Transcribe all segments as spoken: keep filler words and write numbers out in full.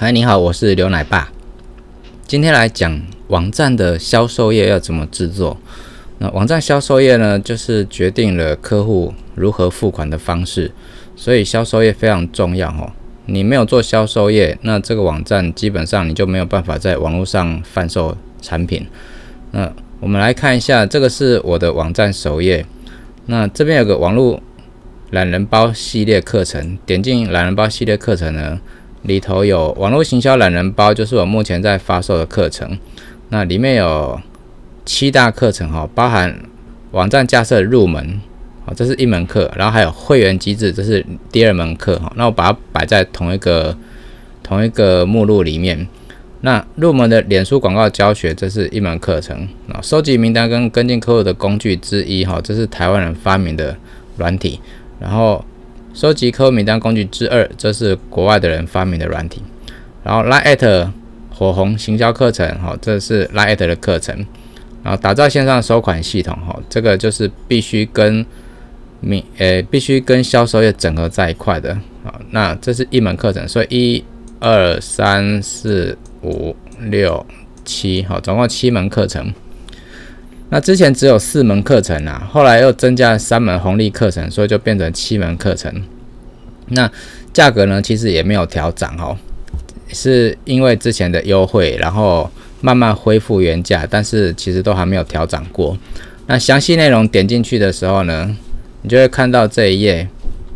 嗨，你好，我是刘奶爸。今天来讲网站的销售页要怎么制作。那网站销售页呢，就是决定了客户如何付款的方式，所以销售页非常重要哦。你没有做销售页，那这个网站基本上你就没有办法在网络上贩售产品。那我们来看一下，这个是我的网站首页。那这边有个网络懒人包系列课程，点进懒人包系列课程呢，里头有网络行销懒人包，就是我目前在发售的课程。那里面有七大课程哈，包含网站架设入门，好，这是一门课，然后还有会员机制，这是第二门课哈。那我把它摆在同一个同一个目录里面。那入门的脸书广告教学，这是一门课程。收集名单跟跟进客户的工具之一哈，这是台湾人发明的软体。然后收集客户名单工具之二，这是国外的人发明的软体。然后 Line@ 火红行销课程，这是 Line@ 的课程。然后打造线上收款系统，这个就是必须跟呃必须跟销售业整合在一块的。那这是一门课程，所以一二三四五六七，总共七门课程。那之前只有四门课程啊，后来又增加了三门红利课程，所以就变成七门课程。那价格呢，其实也没有调涨哦，是因为之前的优惠，然后慢慢恢复原价，但是其实都还没有调涨过。那详细内容点进去的时候呢，你就会看到这一页。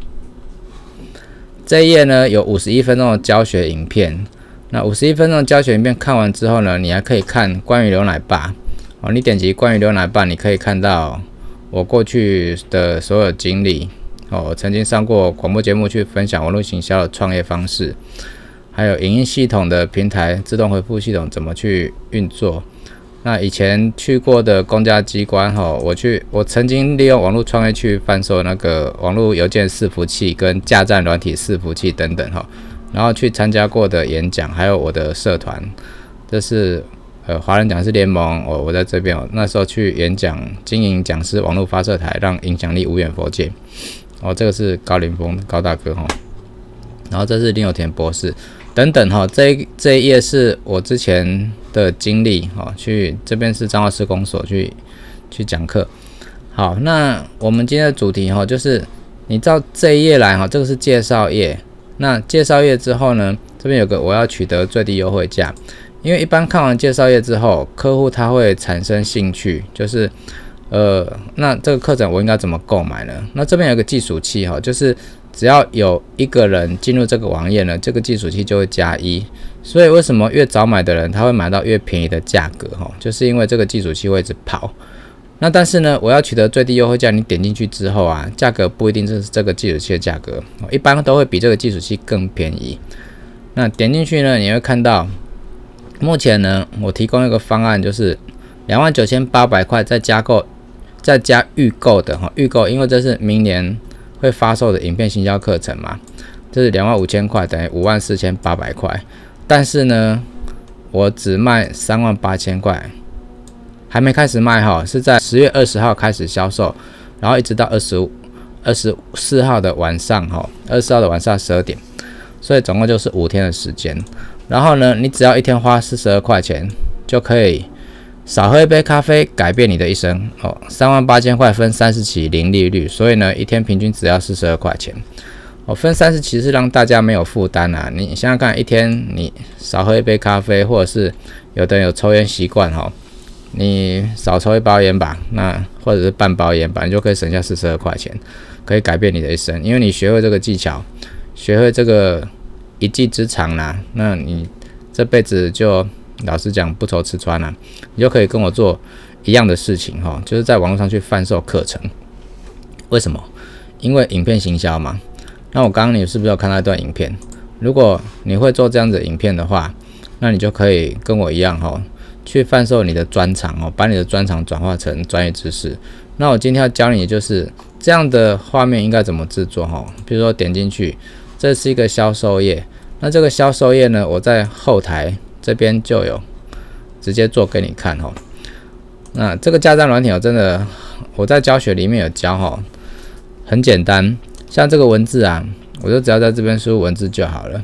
这一页呢有五十一分钟的教学影片。那五十一分钟的教学影片看完之后呢，你还可以看关于刘奶爸。哦，你点击关于刘奶爸，你可以看到我过去的所有经历。哦，我曾经上过广播节目去分享网络行销的创业方式，还有影音系统的平台自动回复系统怎么去运作。那以前去过的公家机关，哦，我去我曾经利用网络创业去贩售那个网络邮件伺服器跟架站软体伺服器等等，然后去参加过的演讲，还有我的社团，这是呃华人讲师联盟，哦，我在这边，哦，那时候去演讲，经营讲师网络发射台，让影响力无远佛界。哦，这个是高凌风高大哥，哦，然后这是林有田博士等等，哦，这一这一页是我之前的经历，哦，去这边是彰化施工所去去讲课。好，那我们今天的主题，哦，就是你照这一页来，哦，这个是介绍页。那介绍页之后呢，这边有个我要取得最低优惠价。因为一般看完介绍页之后，客户他会产生兴趣，就是呃，那这个课程我应该怎么购买呢？那这边有个计数器哈，就是只要有一个人进入这个网页呢，这个计数器就会加一。所以为什么越早买的人他会买到越便宜的价格哈？就是因为这个计数器会一直跑。那但是呢，我要取得最低优惠价，你点进去之后啊，价格不一定是这个计数器的价格，一般都会比这个计数器更便宜。那点进去呢，你会看到。目前呢，我提供一个方案，就是两万九千八百块再加购，再加预购的哈，预购，因为这是明年会发售的影片行销课程嘛，这是两万五千块，等于五万四千八百块。但是呢，我只卖三万八千块，还没开始卖哈，是在十月二十号开始销售，然后一直到二十五、二十四号的晚上哈，二十四号的晚上十二点，所以总共就是五天的时间。然后呢，你只要一天花四十二块钱，就可以少喝一杯咖啡，改变你的一生哦。三万八千块分三十期零利率，所以呢，一天平均只要四十二块钱。哦，分三十期是让大家没有负担啊。你想想看，一天你少喝一杯咖啡，或者是有的人有抽烟习惯哈，你少抽一包烟吧，那或者是半包烟吧，你就可以省下四十二块钱，可以改变你的一生，因为你学会这个技巧，学会这个。一技之长啦，那你这辈子就老实讲不愁吃穿啦，你就可以跟我做一样的事情哈，就是在网络上去贩售课程。为什么？因为影片行销嘛。那我刚刚你是不是有看到一段影片？如果你会做这样子的影片的话，那你就可以跟我一样哈，去贩售你的专长哦，把你的专长转化成专业知识。那我今天要教你就是这样的画面应该怎么制作哈，比如说点进去。这是一个销售页，那这个销售页呢，我在后台这边就有直接做给你看哦。那这个架站软体哦，真的我在教学里面有教哦，很简单。像这个文字啊，我就只要在这边输入文字就好了。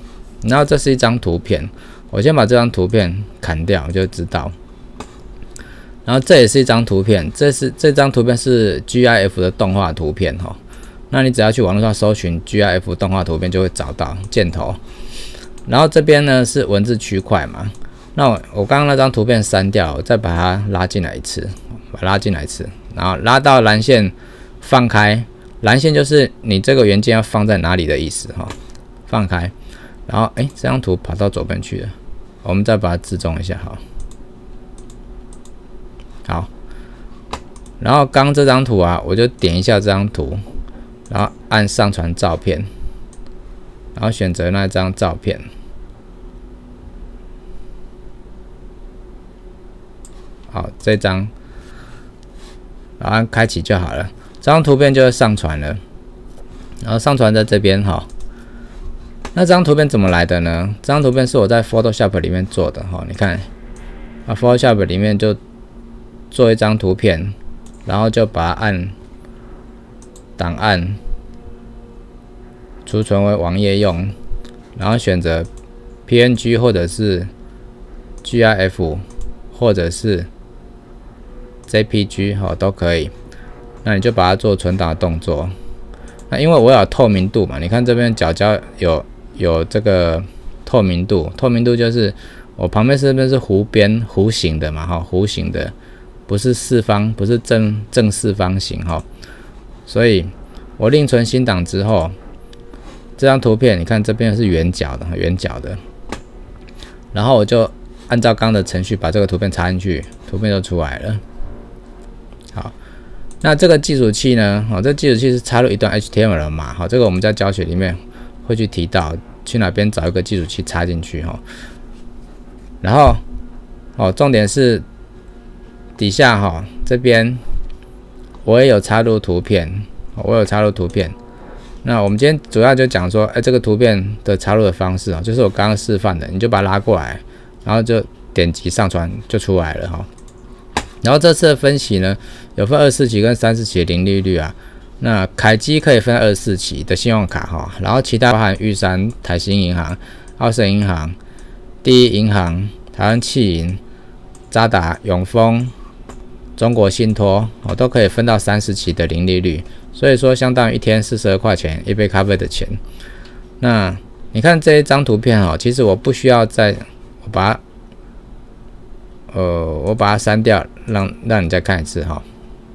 然后这是一张图片，我先把这张图片砍掉，就知道。然后这也是一张图片，这是这张图片是 G I F 的动画图片哈。那你只要去网络上搜寻 G I F 动画图片，就会找到箭头。然后这边呢是文字区块嘛，那我我刚刚那张图片删掉，我再把它拉进来一次，把它拉进来一次，然后拉到蓝线放开，蓝线就是你这个元件要放在哪里的意思哈，放开。然后哎，这张图跑到左边去了，我们再把它自重一下，好。好，然后刚这张图啊，我就点一下这张图，然后按上传照片，然后选择那张照片。好，这张，然后按开启就好了。这张图片就会上传了，然后上传在这边哈。那这张图片怎么来的呢？这张图片是我在 Photoshop 里面做的哈，你看，啊 ，Photoshop 里面就做一张图片，然后就把它按档案储存为网页用，然后选择 P N G 或者是 G I F 或者是 J P G 好都可以。那你就把它做存档的动作。那因为我有透明度嘛，你看这边角角有有这个透明度，透明度就是我旁边这边是弧边弧形的嘛，哈，弧形的。不是四方，不是正正四方形哈，所以我另存新档之后，这张图片你看这边是圆角的，圆角的，然后我就按照刚的程序把这个图片插进去，图片就出来了。好，那这个计数器呢？哦，这计数器是插入一段 H T M L 的码，好，这个我们在教学里面会去提到，去哪边找一个计数器插进去哈。然后，哦，重点是。底下哈，这边我也有插入图片，我有插入图片。那我们今天主要就讲说，哎、欸，这个图片的插入的方式啊，就是我刚刚示范的，你就把它拉过来，然后就点击上传就出来了哈。然后这次的分期呢，有分二十四期跟三十期的零利率啊。那凯基可以分二十四期的信用卡哈，然后其他包含玉山、台新银行、澳盛银行、第一银行、台湾汽银、渣打、永丰。中国信托哦都可以分到三十期的零利率，所以说相当于一天四十二块钱一杯咖啡的钱。那你看这一张图片哦，其实我不需要再我把它呃我把它删掉，让让你再看一次哈、哦，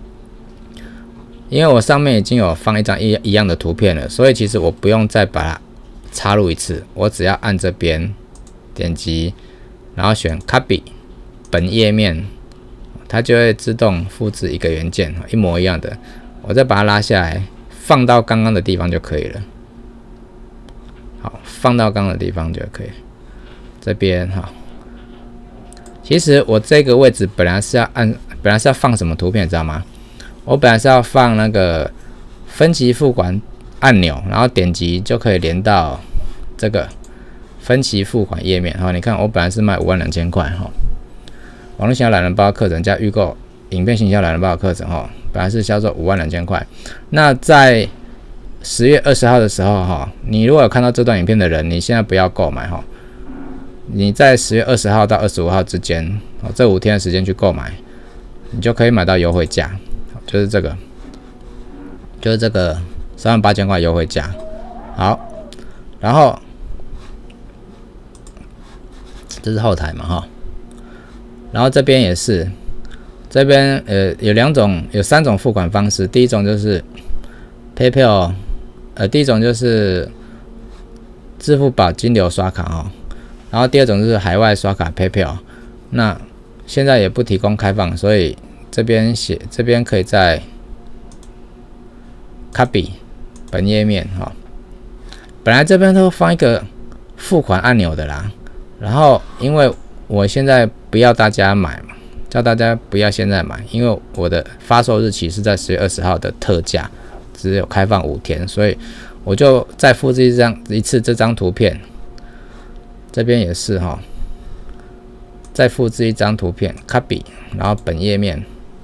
因为我上面已经有放一张一一样的图片了，所以其实我不用再把它插入一次，我只要按这边点击，然后选 Copy 本页面。它就会自动复制一个元件，一模一样的。我再把它拉下来，放到刚刚的地方就可以了。好，放到刚刚的地方就可以。这边哈，其实我这个位置本来是要按，本来是要放什么图片，你知道吗？我本来是要放那个分期付款按钮，然后点击就可以连到这个分期付款页面。好，你看我本来是卖五万两千块哈。网络行销懒人包课程加预购影片行销懒人包的课程哈，本来是销售五万两千块。那在十月二十号的时候哈，你如果有看到这段影片的人，你现在不要购买哈，你在十月二十号到二十五号之间，这五天的时间去购买，你就可以买到优惠价，就是这个，就是这个三万八千块优惠价。好，然后这是后台嘛哈。然后这边也是，这边呃有两种，有三种付款方式。第一种就是 PayPal， 呃，第一种就是支付宝金流刷卡哦。然后第二种就是海外刷卡 PayPal。那现在也不提供开放，所以这边写这边可以在 Copy 本页面哈、哦。本来这边都放一个付款按钮的啦，然后因为我现在不要大家买嘛，叫大家不要现在买，因为我的发售日期是在十月二十号的特价，只有开放五天，所以我就再复制一张一次这张图片，这边也是哈，再复制一张图片 ，copy， 然后本页面，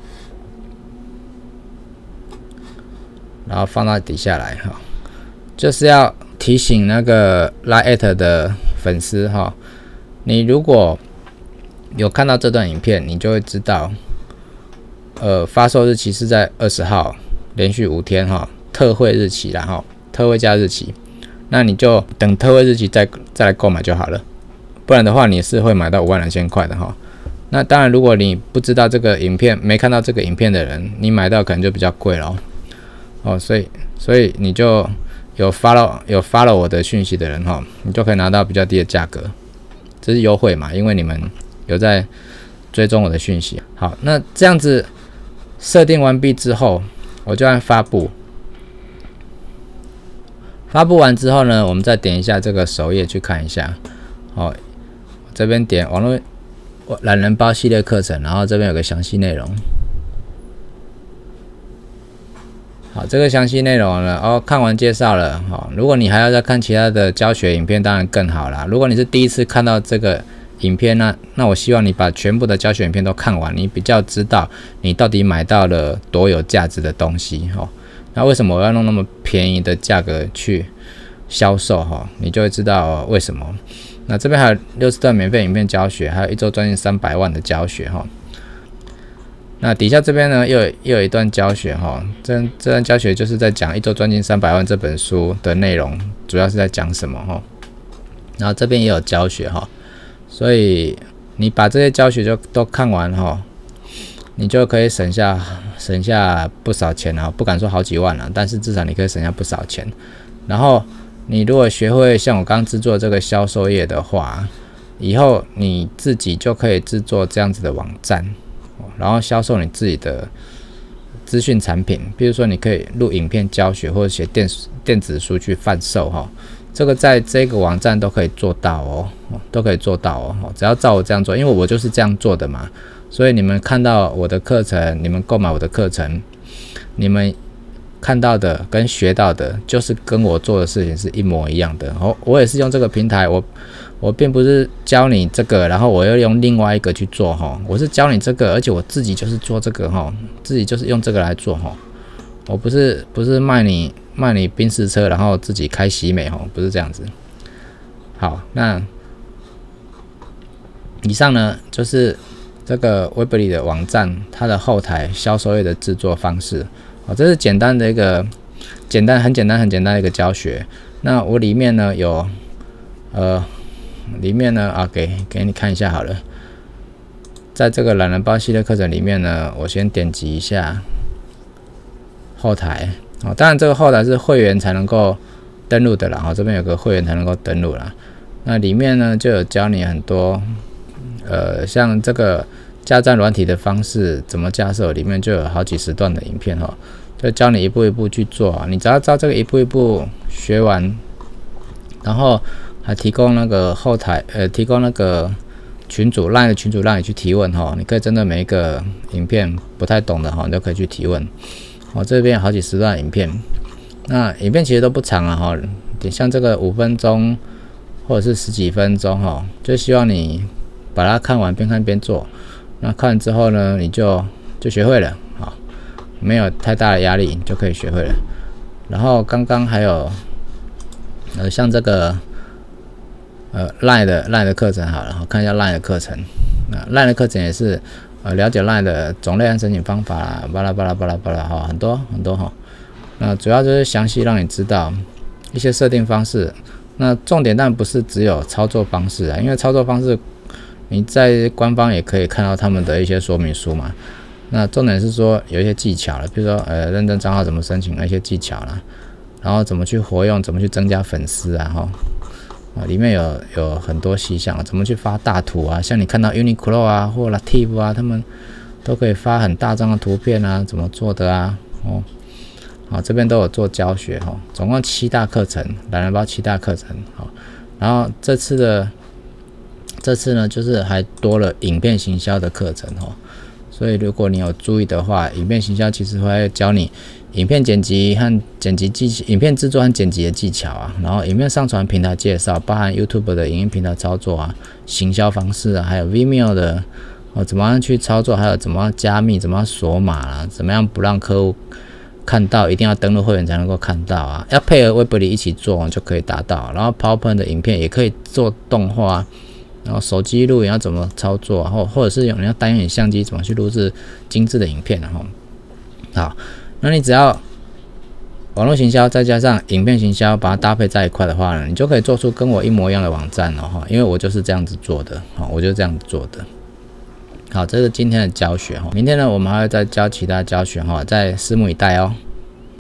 然后放到底下来哈，就是要提醒那个 Line@ 的粉丝哈，你如果有看到这段影片，你就会知道，呃，发售日期是在二十号，连续五天哈，特惠日期啦哈，特惠价日期，那你就等特惠日期再再来购买就好了，不然的话你是会买到五万两千块的哈。那当然，如果你不知道这个影片，没看到这个影片的人，你买到可能就比较贵了哦，所以所以你就有 follow 有 follow 我的讯息的人哈，你就可以拿到比较低的价格，这是优惠嘛，因为你们有在追踪我的讯息。好，那这样子设定完毕之后，我就按发布。发布完之后呢，我们再点一下这个首页去看一下。好，这边点网络懒人包系列课程，然后这边有个详细内容。好，这个详细内容呢，哦，看完介绍了。好，如果你还要再看其他的教学影片，当然更好啦。如果你是第一次看到这个影片呢，那我希望你把全部的教学影片都看完，你比较知道你到底买到了多有价值的东西。哦，那为什么我要弄那么便宜的价格去销售？哈，你就会知道为什么。那这边还有六十段免费影片教学，还有一周赚进三百万的教学哈。那底下这边呢，又有又有一段教学哈，这这段教学就是在讲一周赚进三百万这本书的内容，主要是在讲什么哈。然后这边也有教学哈，所以你把这些教学就都看完哈，你就可以省下省下不少钱啊，不敢说好几万了，但是至少你可以省下不少钱。然后你如果学会像我刚制作这个销售页的话，以后你自己就可以制作这样子的网站，然后销售你自己的资讯产品。比如说你可以录影片教学，或者写电电子书去贩售哈，这个在这个网站都可以做到哦，都可以做到哦，只要照我这样做，因为我就是这样做的嘛。所以你们看到我的课程，你们购买我的课程，你们看到的跟学到的，就是跟我做的事情是一模一样的。我我也是用这个平台，我我并不是教你这个，然后我又用另外一个去做哈。我是教你这个，而且我自己就是做这个哈，自己就是用这个来做哈。我不是不是卖你卖你宾士车，然后自己开喜美哈，不是这样子。好，那以上呢就是这个 Weebly 的网站它的后台销售页的制作方式。哦，这是简单的一个简单很简单很简单的一个教学。那我里面呢有呃里面呢啊给给你看一下好了。在这个懒人包系列课程里面呢，我先点击一下后台。哦，当然这个后台是会员才能够登录的啦。哦，这边有个会员才能够登录啦。那里面呢就有教你很多呃像这个架站软体的方式怎么架设，里面就有好几十段的影片哈，就教你一步一步去做啊。你只要照这个一步一步学完，然后还提供那个后台呃提供那个群组 LINE 的群组让你去提问哈，你可以针对每一个影片不太懂的哈，你都可以去提问。哦，这边有好几十段影片，那影片其实都不长啊哈，像这个五分钟或者是十几分钟哈，就希望你把它看完，边看边做。那看完之后呢，你就就学会了，好，没有太大的压力，你就可以学会了。然后刚刚还有，呃，像这个，呃 ，LINE 的 LINE 的课程好了，我看一下 LINE 的课程。那 LINE 的课程也是，呃，了解 LINE 的种类和申请方法啦，巴拉巴拉巴拉巴拉哈，很多很多哈。那主要就是详细让你知道一些设定方式。那重点当然不是只有操作方式啊，因为操作方式你在官方也可以看到他们的一些说明书嘛。那重点是说有一些技巧了，比如说呃认证账号怎么申请那些技巧啦，然后怎么去活用，怎么去增加粉丝啊哈，啊里面有有很多细项，怎么去发大图啊，像你看到 Uniqlo 啊或 Lativ 啊，他们都可以发很大张的图片啊，怎么做的啊哦。好，这边都有做教学哈，总共七大课程，懒人包七大课程好，然后这次的这次呢，就是还多了影片行销的课程哈，所以如果你有注意的话，影片行销其实会教你影片剪辑和剪辑技巧、影片制作和剪辑的技巧啊，然后影片上传平台介绍，包含 YouTube 的影音平台操作啊、行销方式啊，还有 Vimeo 的哦怎么样去操作，还有怎么样加密、怎么样锁码啦、怎么样不让客户看到，一定要登录会员才能够看到啊，要配合 Weebly 一起做就可以达到。然後 PowerPoint 的影片也可以做动画，然后手机录影要怎么操作，或或者是有人要单眼相机怎么去录制精致的影片，然后好，那你只要网络行销再加上影片行销，把它搭配在一块的话呢，你就可以做出跟我一模一样的网站了哈，因为我就是这样子做的，好，我就这样子做的。好，这是今天的教学哈，明天呢我们还会再教其他教学哈，再拭目以待哦。